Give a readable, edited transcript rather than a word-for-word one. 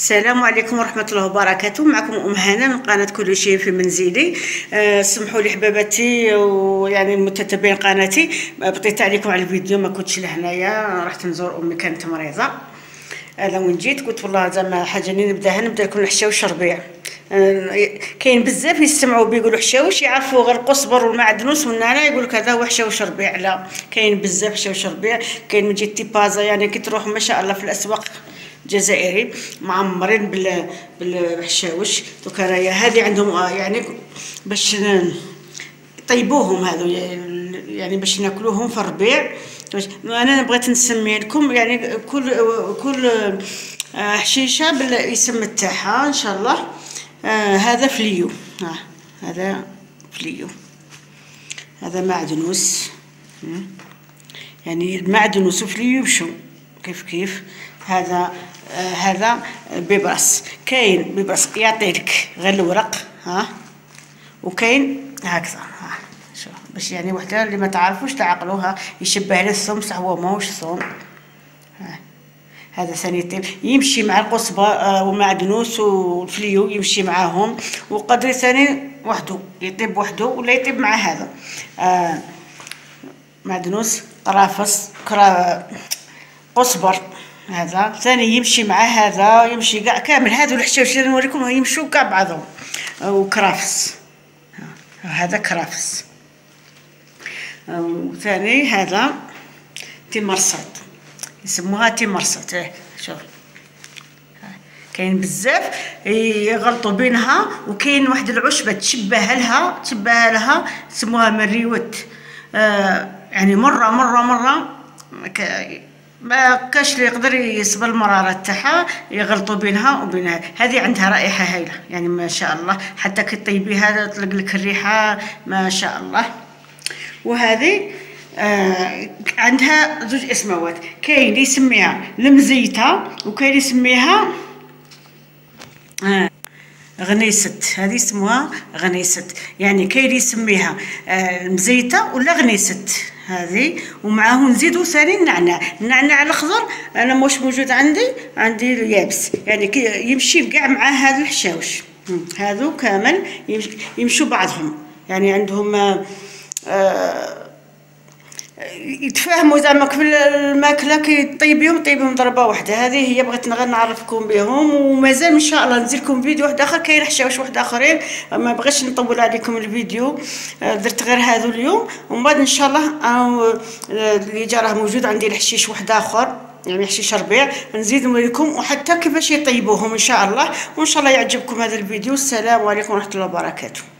السلام عليكم ورحمة الله وبركاته. معكم أم هنا من قناة كل شيء في منزلي. سمحوا لي حباباتي ويعني المتتبعين قناتي، بطيت عليكم على الفيديو، ما كنتش لهنايا، رحت نزور أمي كانت مريضة. وين جيت قلت والله زعما حاجة نبدا لكم الحشاوش ربيع. كاين بزاف يستمعوا بيقولوا حشاوش يعرفوا غير القزبر والمعدنوس والنعناع، يقول لك هذا هو حشاوش ربيع. لا، كاين بزاف حشاوش ربيع. كاين من جهة تيبازا، يعني كي تروح ما شاء الله في الاسواق الجزائري معمرين بالحشاوش. دوك راهي هذه عندهم يعني باش يطيبوهم هذو، يعني باش ناكلوهم في الربيع. انا بغيت نسمي لكم يعني كل حشيشه بالاسم تاعها ان شاء الله. هذا فليو، هذا فليو، هذا معدنوس، يعني المعدنوس وفليو بشو كيف هذا بيبرس. كاين بيبرس يعطيلك غير الورق، وكاين هكذا، شوف باش يعني وحده اللي ما تعرفوش تعقلوها، يشبه على الثوم صح هو ماهوش ثوم. هذا ثاني طيب يمشي مع القصبة ومعدنوس والفليو، يمشي معاهم. وقدر ثاني وحده يطيب وحده ولا يطيب مع هذا معدنوس قرافص قصبر. هذا ثاني يمشي مع هذا، يمشي كاع كامل. هذو الحشاوش اللي نوريكم يمشوا كاع بعضهم. وكرافس، هذا كرافس. وثاني هذا تيمرصد، يسموها تيمرصد. شوف كاين بزاف يغلطوا بينها، وكاين واحد العشبه تشبه لها يسموها مريوت. يعني مره ما كاش اللي يقدر يصبر المراره تاعها، يغلطوا بينها وبينها. هذه عندها رائحه هايله يعني ما شاء الله، حتى كي طيبيها تطلق لك الريحه ما شاء الله. وهذه عندها زوج اسموات، كاين اللي يسميها المزيته وكاين اللي يسميها غنيست. هذه يسموها غنيست، يعني كاين اللي يسميها المزيته ولا غنيست هذه. ومعاه نزيدو ثاني النعناع الاخضر، انا مش موجود عندي اليابس، يعني يمشي كاع مع هذا الحشاوش. هذو كامل يمشوا بعضهم، يعني عندهم يتفاهموا زعما في الماكله كي طيبيهم ضربه واحده. هذه هي بغيت غير نعرفكم بهم، ومازال ان شاء الله نزيد لكم فيديو واحد اخر كاين حشاوش واحد اخرين. ما بغيتش نطول عليكم الفيديو، درت غير هذو اليوم، ومن بعد ان شاء الله اللي جا راه موجود عندي الحشيش واحد اخر، يعني حشيش ربيع، نزيد نوريكم وحتى كيفاش يطيبوهم ان شاء الله. وان شاء الله يعجبكم هذا الفيديو. السلام عليكم ورحمه الله وبركاته.